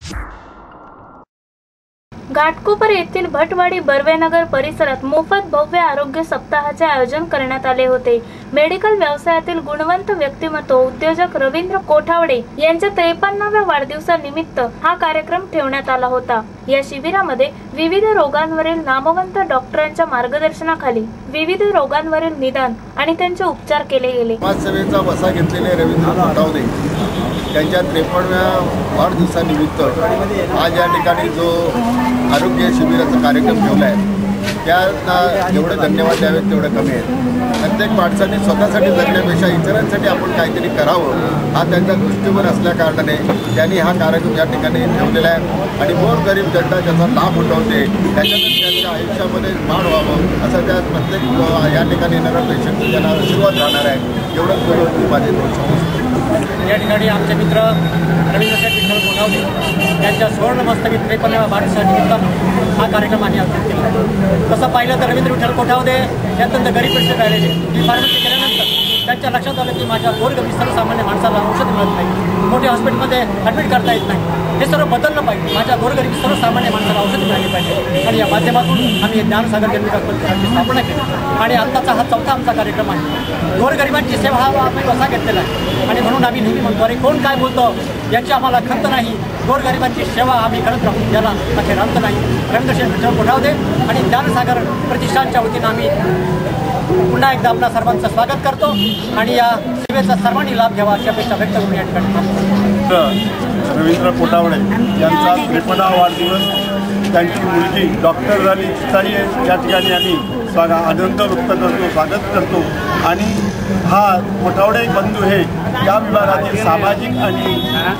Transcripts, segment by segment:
घाटकोपर येथील भटवाडी बर्वेनगर परिसरात मोफत भव्य आरोग्य सप्ताहाचे आयोजन करण्यात आले होते। मेडिकल व्यवसायातील गुणवंत व्यक्तिमत्व उद्योजक रवींद्र कोठावडे यांच्या 53व्या वाढदिवसानिमित्त हा कार्यक्रम ठेवण्यात आला होता। या शिबिरामध्ये विविध रोगांवरील नामवंत डॉक्टरांच्या मार्गदर्शनाखाली विविध रोगांवरील निदान आणि त्यांचे उपचार केले गेले। समाजसेवेचा वसा घेतलेले रवींद्र कोठावडे त्यांच्या 53व्या वाढदिवसानिमित्त आज या ठिकाणी जो आरोग्य शिबिराचा कार्यक्रम ठेवला आहे त्यांना जेवढे धन्यवाद द्यावेत तेवढे कमी आहेत। प्रत्येक माणसाने स्वतःसाठी जगण्यापेक्षा इतरांसाठी आपण काहीतरी करावं हा त्यांचा दृष्टिकोन असल्या कारणाने त्यांनी हा कार्यक्रम या ठिकाणी ठेवलेला आहे आणि गोरगरीब जनता त्याचा लाभ उठवते त्याच्यातून त्यांच्या आयुष्यामध्ये वाढ व्हावं असं त्या प्रत्येक या ठिकाणी येणाऱ्या पेशंटचा त्यांना आशीर्वाद राहणार आहे। एवढंच बोलून माझे या ठिकाणी आमचे मित्र रवींद्र विठ्ठल कोठावडे यांच्या सुवर्णमस्तकी 53व्या वाढदिवसानिमित्त हा कार्यक्रम आम्ही आयोजित केला। तसं पाहिलं तर रवींद्र विठ्ठल कोठावडे हे अत्यंत गरीब परिस्थितीत राहिलेले। मी फार्मसी केल्यानंतर त्यांच्या लक्षात आलं की माझ्या गोरगरीब सर्वसामान्य माणसाला औषध मिळत नाही, मोठ्या हॉस्पिटलमध्ये ॲडमिट करता येत नाही। हे सर्व बदललं पाहिजे, माझ्या गोरगरीब सर्वसामान्य माणसाला औषध मिळाली पाहिजे आणि या माध्यमातून आम्ही ज्ञानसागर जनविकास परिषदेची स्थापना केली आणि आत्ताचा हा 4था आमचा कार्यक्रम आहे। गोरगरिबांची सेवा हा आम्ही वसा घेतलेला आहे आणि म्हणून आम्ही नेहमी म्हणतो अरे कोण काय बोलतो याची आम्हाला खंत नाही, गोरगरिबांची सेवा आम्ही करत राहू याला अखेर अंत नाही। रवींद्र विठ्ठल कोठावडे आणि ज्ञानसागर प्रतिष्ठानच्या वतीनं आम्ही पुन्हा एकदा आपल्या सर्वांचं स्वागत करतो आणि या सेवेचा सर्वांनी लाभ घ्यावा अशी अपेक्षा व्यक्त करून या ठिकाणी रवींद्र कोठावडे यांचा 53वा वाढदिवस त्यांची मुलगी डॉक्टर झाली तिचाही या ठिकाणी आम्ही आनंद व्यक्त करतो, स्वागत करतो आणि हा कोठावडे बंधू हे या विभागातील सामाजिक आणि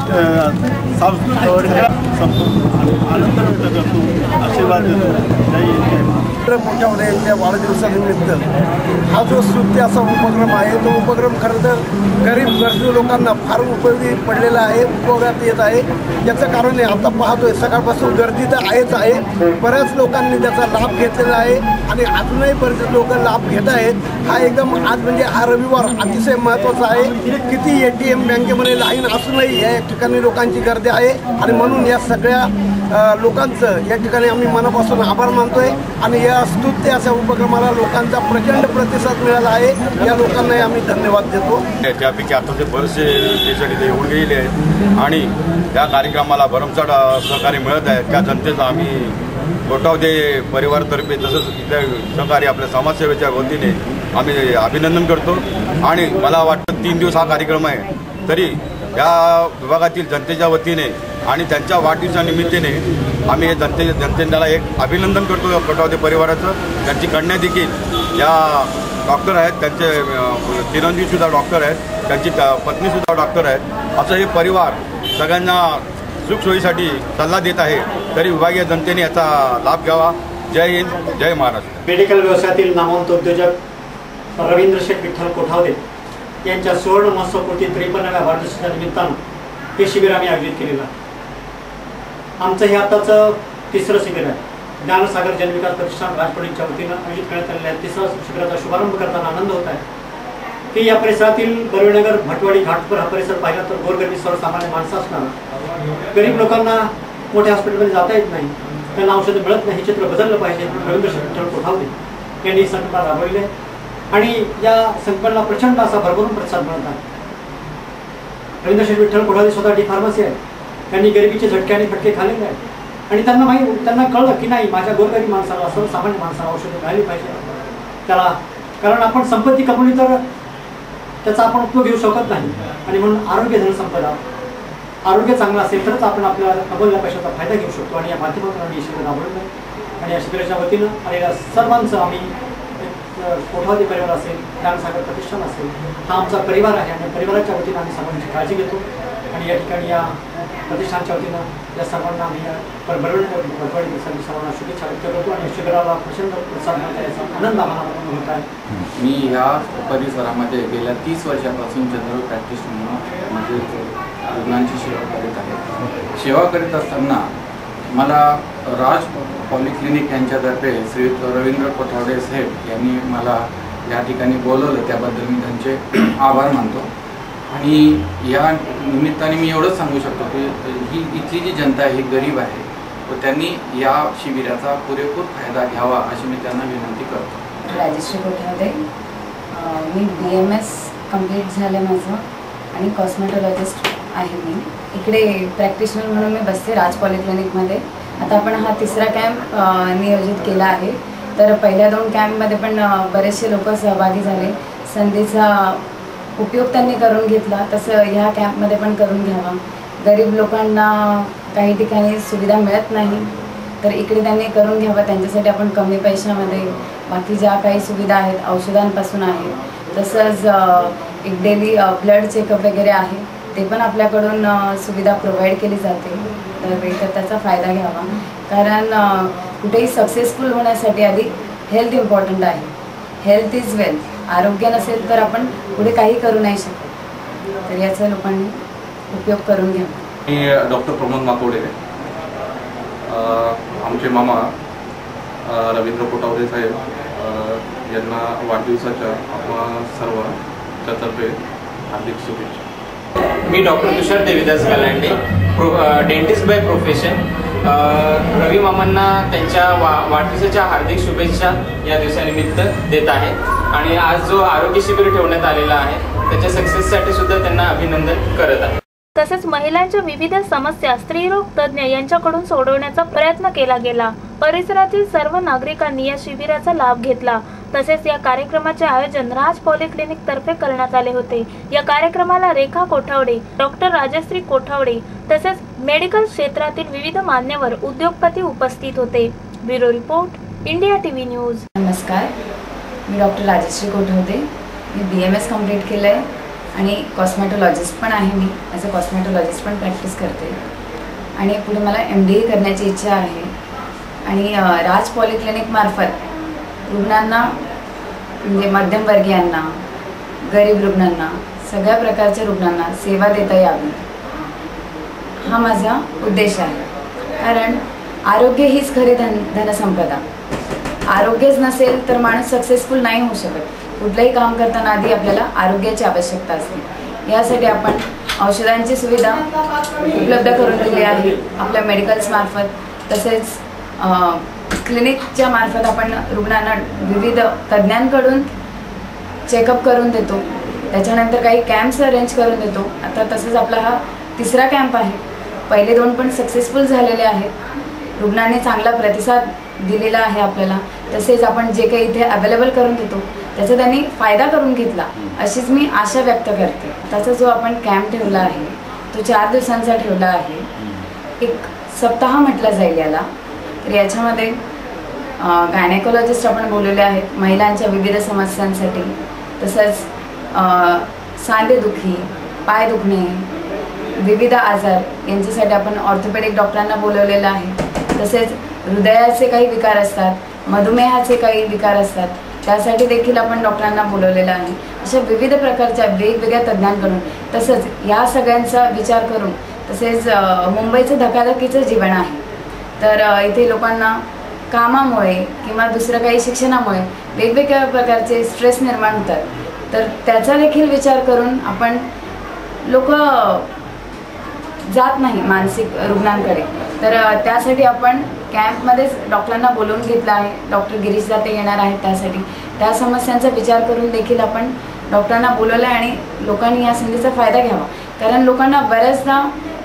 सांस्कृतिक आनंद व्यक्त करतो, आशीर्वाद देतो। कोठावडे यांच्या वाढदिवसानिमित्त हा जो स्तुत्य असा उपक्रम आहे तो उपक्रम खरं तर गरीब गरजू लोकांना फार उपयोगी पडलेला आहे, उपयोगात येत आहे। याचं कारण आता पाहतोय सकाळपासून गर्दी तर आहेच आहे, बऱ्याच लोकांनी त्याचा लाभ घेतलेला आहे आणि अजूनही बरेच लोक लाभ घेत आहेत। हा एकदम आज म्हणजे हा रविवार अतिशय महत्त्वाचा आहे। किती ATM बँकेमध्ये लाईन असूनही या ठिकाणी लोकांची गर्दी आहे आणि म्हणून या सगळ्या लोकांचं या ठिकाणी आम्ही मनापासून आभार मानतोय आणि या स्तुत्य अशा उपक्रमाला लोकांचा प्रचंड प्रतिसाद मिळाला आहे। या लोकांनाही आम्ही धन्यवाद देतो। त्यापैकी आता ते बरेचसे पेशंट इथे येऊन गेलेले आहेत आणि त्या कार्यक्रमाला भरमसाठ सहकार्य मिळत आहे। त्या जनतेचा आम्ही कोठावडे परिवारातर्फे तसंच इथल्या सहकारी आपल्या समाजसेवेच्या वतीने आम्ही अभिनंदन करतो आणि मला वाटतं 3 दिवस हा कार्यक्रम आहे तरी या विभागातील जनतेच्या वतीने आणि त्यांच्या वाढदिवसानिमित्ताने आम्ही जनतेला एक अभिनंदन करतो कोठावडे परिवाराचं। त्यांची कन्या देखील या डॉक्टर आहेत, त्यांचे चिरंजीवसुद्धा डॉक्टर आहेत, त्यांची पत्नीसुद्धा डॉक्टर आहेत। असं हे परिवार सगळ्यांना सुखसोयीसाठी सल्ला देत आहे तरी विभागीय जनतेने याचा लाभ घ्यावा। जय हिंद, जय महाराष्ट्र। मेडिकल व्यवसायातील नामवंत उद्योजक रवींद्र विठ्ठल कोठावडे यांच्या सुवर्ण महोत्सवपूर्ती 53व्या वाढदिवसाच्या निमित्तानं हे शिबिर आम्ही आयोजित केलेलं आहे। आमचं हे आताचं 3रं शिबिर आहे। ज्ञानसागर जनविकास प्रतिष्ठान राजपडीच्या वतीनं आयोजित करण्यात आलेल्या 3ऱ्या शिबिराचा शुभारंभ करताना आनंद होत आहे की या परिसरातील बर्वेनगर भटवाडी घाटकोपर हा परिसर पाहिला तर गोरगरीब सर्वसामान्य माणसं असणार, गरीब लोकांना मोठ्या हॉस्पिटलमध्ये जाता येत नाही, त्यांना औषधं मिळत नाही, हे चित्र बदललं पाहिजे। रवींद्र विठ्ठल कोठावडे यांनी संकल्पना राबवली आहे आणि या संकल्पनेला प्रचंड असा भरभरून प्रतिसाद मिळत आहे। रवींद्र विठ्ठल कोठावडे स्वतः डी फार्मसी आहे, त्यांनी गरिबीचे झटके आणि फटके खाल्लेले आहेत आणि त्यांना कळलं की नाही माझ्या गोरगरीब माणसाला सर्वसामान्य माणसाला औषधं मिळाली पाहिजे त्याला, कारण आपण संपत्ती कमवली तर त्याचा आपण उपयोग घेऊ शकत नाही आणि म्हणून आरोग्य धनसंपदा, आरोग्य चांगलं असेल तरच आपण आपल्या कमवलेल्या पैशाचा फायदा घेऊ शकतो आणि या माध्यमातून आम्ही शिबिर राबवलं आहे आणि या शिबिराच्या वतीनं आलेल्या सर्वांचं आम्ही कोठावडे परिवार असेल, ज्ञानसागर प्रतिष्ठान असेल, हा आमचा परिवार आहे आणि परिवाराच्या वतीनं आम्ही सर्वांची काळजी घेतो आणि या ठिकाणी या प्रतिष्ठानच्या वतीनं या सर्वांना आम्ही भटवाडी सर्वांना शुभेच्छा व्यक्त करतो आणि शिबिराला प्रचंड प्रोत्साहन करण्याचा आनंद आम्हाला होत आहे। मी ह्या परिसरामध्ये गेल्या 30 वर्षापासून जनरल प्रॅक्टिशनर म्हणून म्हणजे रुग्णांची सेवा करीत आहे। सेवा करीत असताना मला राज पॉलिक्लिनिक यांच्यातर्फे श्री रवींद्र कोठावडे साहेब यांनी मला या ठिकाणी बोलवलं, त्याबद्दल मी त्यांचे आभार मानतो। आणि या निमित्ताने मी एवढंच सांगू शकतो की ही इथली जी जनता आहे ही गरीब आहे व त्यांनी या शिबिराचा पुरेपूर फायदा घ्यावा अशी मी त्यांना विनंती करतो. राजश्री कोठावदे, मी BMS कंप्लीट झालं माझं आणि कॉस्मेटॉलॉजिस्ट आहे. मी इकडे प्रॅक्टिशनर म्हणून मी बसते राज पॉलिक्लिनिकमध्ये. आता आपण हा तिसरा कॅम्प नियोजित केला आहे. तर पहिल्या 2 कॅम्पमध्ये पण बरेचसे लोक सहभागी झाले. संधीचा उपयोग त्यांनी करून घेतला, तसं ह्या कॅम्पमध्ये पण करून घ्यावा. गरीब लोकांना काही ठिकाणी सुविधा मिळत नाही, तर इकडे त्यांनी करून घ्यावा. त्यांच्यासाठी आपण कमी पैशामध्ये बाकी ज्या काही सुविधा आहेत, औषधांपासून आहे, तसंच एक डेली ब्लड चेकअप वगैरे आहे, ते पण आपल्याकडून सुविधा प्रोव्हाइड केली जाते. तर त्याचा फायदा घ्यावा. कारण कुठेही सक्सेसफुल होण्यासाठी आधी हेल्थ इम्पॉर्टंट आहे. Health is wealth. आरोग्य नसेल तर आपण पुढे काही करू नाही शकत. तर याचा लोकांनी उपयोग करून घ्यावा. मी डॉक्टर प्रमोद माकोडे, आमचे मामा रवींद्र कोठावदे साहेब यांना वाढदिवसाच्या आपल्या सर्वांच्यातर्फे हार्दिक शुभेच्छा. मी doctor Tushar Devidas Galande, dentist by profession. Ravi मामांना त्यांच्या वाढदिवसाच्या हार्दिक शुभेच्छा या दिवसानिमित्त देत आहे. आणि आज जो आरोग्य शिबिर ठेवण्यात आलेला आहे त्याच्या सक्सेससाठी सुद्धा त्यांना अभिनंदन करत आहे. तसेच महिलांच्या विविध समस्या स्त्रीरोग तज्ज्ञ यांच्याकडून सोडवण्याचा प्रयत्न केला गेला. परिसरातील सर्व नागरिकांनी या शिबिराचा लाभ घेतला. तसेच या कार्यक्रमाचे आयोजन राज पॉलिक्लिनिक तर्फे करण्यात आले होते. या कार्यक्रमाला रेखा कोठावडे, डॉक्टर राजश्री कोठावडे तसेच मेडिकल क्षेत्रातील विविध मान्यवर उद्योगपती उपस्थित होते. Bureau report, India TV news. नमस्कार, मी डॉक्टर राजश्री कोठावदे. मी BMS कंप्लीट केलं आहे आणि कॉस्मेटॉलॉजिस्ट पण आहे. मी ॲज अ कॉस्मेटॉलॉजिस्ट पण प्रॅक्टिस करते आणि पुढे मला MDA करण्याची इच्छा आहे. आणि राज पॉलिक्लिनिकमार्फत रुग्णांना म्हणजे मध्यमवर्गीयांना, गरीब रुग्णांना, सगळ्या प्रकारच्या रुग्णांना सेवा देता यावी हा माझा उद्देश आहे. कारण आरोग्य हीच खरी धनसंपदा. आरोग्यच नसेल तर माणूस सक्सेसफुल नाही होऊ शकत. कुठलंही काम करताना आधी आपल्याला आरोग्याची आवश्यकता असते. यासाठी आपण औषधांची सुविधा उपलब्ध करून दिली आहे आपल्या मेडिकल्समार्फत. तसेच क्लिनिकच्या मार्फत आपण रुग्णांना विविध तज्ज्ञांकडून चेकअप करून देतो. त्याच्यानंतर काही कॅम्प्स अरेंज करून देतो. आता तसंच आपला हा तिसरा कॅम्प आहे. पहिले 2 पण सक्सेसफुल झालेले आहेत. रुग्णांनी चांगला प्रतिसाद दिलेला आहे आपल्याला. तसेच आपण जे काही इथे अवेलेबल करून देतो त्याचा त्यांनी फायदा करून घेतला अशीच मी आशा व्यक्त करते. त्याचा जो आपण कॅम्प ठेवला आहे तो 4 दिवसांचा ठेवला आहे. एक सप्ताह म्हटलं जाईल याला. तर याच्यामध्ये गायनेकोलॉजिस्ट आपण बोलवले आहेत महिलांच्या विविध समस्यांसाठी. तसंच सांधेदुखी, पाय दुखणे, विविध आजार यांच्यासाठी आपण ऑर्थोपेडिक डॉक्टरांना बोलवलेलं आहे. तसेच हृदयाचे काही विकार असतात, मधुमेहाचे काही विकार असतात, त्यासाठी देखील आपण डॉक्टरांना बोलवलेलं आहे. अशा विविध प्रकारच्या वेगवेगळ्या तज्ज्ञांकडून तसंच या सगळ्यांचा विचार करून तसेच मुंबईचं धकाधकीचं जीवन आहे. तर इथे लोकांना कामामुळे किंवा दुसरं काही शिक्षणामुळे वेगवेगळ्या प्रकारचे स्ट्रेस निर्माण होतात. तर त्याचा देखील विचार करून आपण लोक जात नाही मानसिक रुग्णांकडे. तर त्यासाठी आपण कॅम्पमध्येच डॉक्टरांना बोलवून घेतलं आहे. डॉक्टर गिरीश दाते येणार आहेत त्यासाठी. त्या समस्यांचा विचार करून देखील आपण डॉक्टरांना बोलवलं आहे आणि लोकांनी या संधीचा फायदा घ्यावा. कारण लोकांना बऱ्याचदा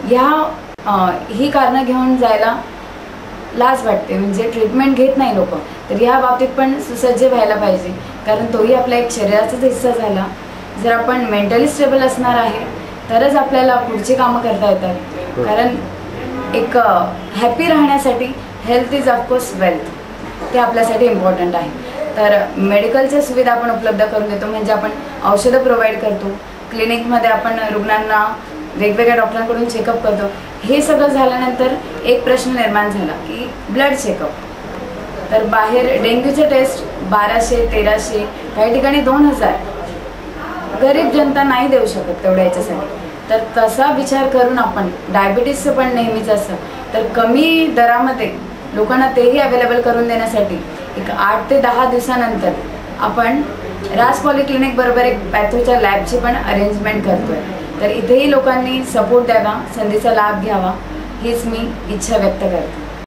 ही कारणं घेऊन जायला लाज वाटते, म्हणजे ट्रीटमेंट घेत नाही लोक. तर या बाबतीत पण सुसज्ज व्हायला पाहिजे. कारण तोही आपल्या एक शरीराचाच हिस्सा झाला. जर आपण मेंटली स्टेबल असणार आहे तरच आपल्याला पुढची कामं करता येतात. कारण एक हॅपी राहण्यासाठी हेल्थ इज ऑफकोर्स वेल्थ, ते आपल्यासाठी इम्पॉर्टंट आहे. तर मेडिकलच्या सुविधा आपण उपलब्ध करून देतो. म्हणजे आपण औषधं प्रोव्हाइड करतो. क्लिनिकमध्ये आपण रुग्णांना वेगवेगळ्या डॉक्टरांकडून चेकअप करतो. हे सगळं झाल्यानंतर एक प्रश्न निर्माण झाला की ब्लड चेकअप. तर बाहेर डेंग्यूचे टेस्ट 1200, 1300, काही ठिकाणी 2000. गरीब जनता नाही देऊ शकत तेवढ्या याच्यासाठी. तर तसा विचार करून आपण डायबिटीसचं पण नेहमीच असतं, तर कमी दरामध्ये लोकांना तेही अवेलेबल करून देण्यासाठी एक 8 ते 10 दिवसानंतर आपण राज पॉलिक्लिनिक बरोबर एक पॅथोच्या लॅबची पण अरेंजमेंट करतोय. तर इथेही लोकांनी सपोर्ट द्यावा, संधीचा लाभ घ्यावा हीच मी इच्छा व्यक्त करते.